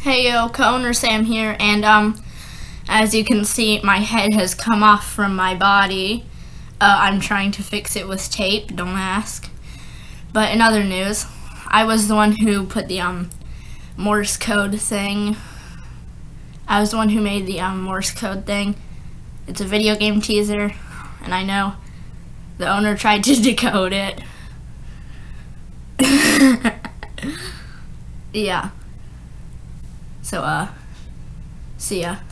Hey yo, co-owner Sam here, and as you can see, my head has come off from my body. I'm trying to fix it with tape, don't ask. But in other news, I was the one who put the Morse code thing. I was the one who made the Morse code thing. It's a video game teaser, and I know the owner tried to decode it. Yeah. So, see ya.